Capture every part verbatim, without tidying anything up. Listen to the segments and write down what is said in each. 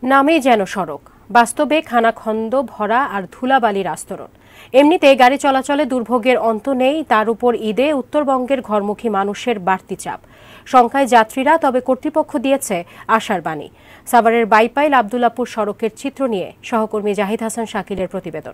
নামেই যেন সড়ক, বাস্তবে খানাখন্দ ভরা আর ধুলাবালির আস্তরণ। এমনিতে গাড়ি চলাচলে দুর্ভোগের অন্ত নেই, তার উপর ঈদে উত্তরবঙ্গের ঘরমুখী মানুষের বাড়তি চাপ। সংখ্যায় যাত্রীরা, তবে কর্তৃপক্ষ দিয়েছে আশার বাণী। সাভারের বাইপাইল আব্দুল্লাহপুর সড়কের চিত্র নিয়ে সহকর্মী জাহিদ হাসান শাকিলের প্রতিবেদন।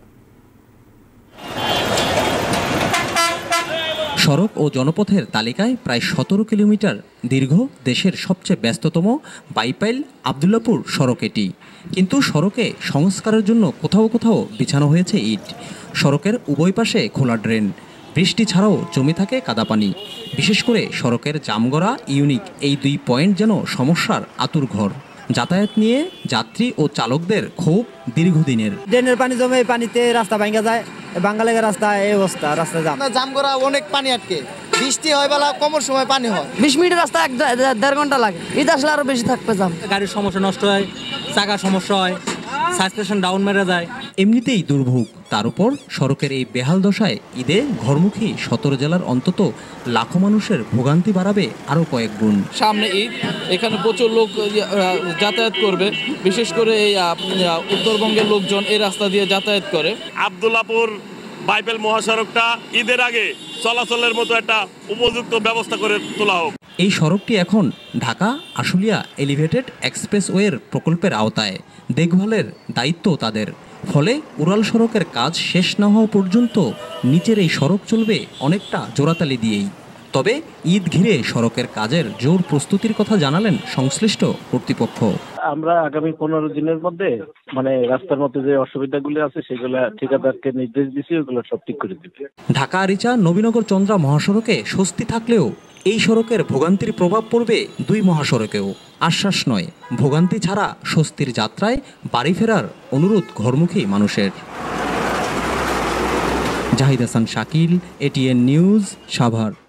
সড়ক ও জনপথের তালিকায় প্রায় সতেরো কিলোমিটার দীর্ঘ দেশের সবচেয়ে ব্যস্ততম বাইপাইল আব্দুল্লাহপুর সড়ক এটি। কিন্তু সড়কে সংস্কারের জন্য কোথাও কোথাও বিছানো হয়েছে ইট। সড়কের উভয় পাশে খোলা ড্রেন, বৃষ্টি ছাড়াও জমে থাকে কাদাপানি। বিশেষ করে সড়কের জামগড়া ইউনিক এই দুই পয়েন্ট যেন সমস্যার আতুরঘর। যাতায়াত নিয়ে যাত্রী ও চালকদের ক্ষোভ দীর্ঘদিনের। ড্রেনের পানি জমে, পানিতে রাস্তা ভাঙা যায়, বাঙালির রাস্তা এই অবস্থা, রাস্তা জাম জাম করা, অনেক পানি আটকে। বৃষ্টি হয় বেলা কমর সময় পানি হয়, বিশ মিনিটের রাস্তা এক দেড় ঘন্টা লাগে। ঈদ আসলে আরো বেশি থাকবে জাম। গাড়ির সমস্যা, নষ্ট হয়, চাকার সমস্যা হয়, সাসপেনশন ডাউন মেরে যায়। এমনিতেই দুর্ভোগ, তার উপর সড়কের এই বেহাল দশায় ঈদে ঘরমুখী সতেরো জেলার অন্তত লাখো মানুষের ভোগান্তি বাড়াবে আরো কয়েক গুণ। সামনে ঈদ, এখানে প্রচুর লোক যাতায়াত করবে, বিশেষ করে এই উত্তরবঙ্গের লোকজন এই রাস্তা দিয়ে যাতায়াত করে। আব্দুল্লাহপুর বাইপাইল মহাসড়কটা ঈদের আগে চলাচলের মতো একটা উপযুক্ত ব্যবস্থা করে তোলা হোক। এই সড়কটি এখন ঢাকা আশুলিয়া এলিভেটেড এক্সপ্রেসওয়ের প্রকল্পের আওতায়। দেখভালের দায়িত্ব তাদের। ফলে উড়াল সড়কের কাজ শেষ না হওয়া পর্যন্ত নিচের এই সড়ক চলবে অনেকটা জোড়াতালি দিয়েই। তবে ঈদ ঘিরে সড়কের কাজের জোর প্রস্তুতির কথা জানালেন সংশ্লিষ্ট কর্তৃপক্ষ। আমরা আগামী পনেরো দিনের মধ্যে মানে রাস্তার মধ্যে যে অসুবিধাগুলো আছে সেগুলো ঠিকাদারকে নির্দেশ দিচ্ছি, ওগুলো সব ঠিক করে দিবে। ঢাকা আরিচা নবীনগর চন্দ্রা মহাসড়কে স্বস্তি থাকলেও এই সড়কের ভোগান্তির প্রভাব পড়বে দুই মহাসড়কেও। আশ্বাস নয়, ভোগান্তি ছাড়া স্বস্তির যাত্রায় বাড়ি ফেরার অনুরোধ ঘরমুখী মানুষের। Zahid Hasan Shakil, ATN news, Savar.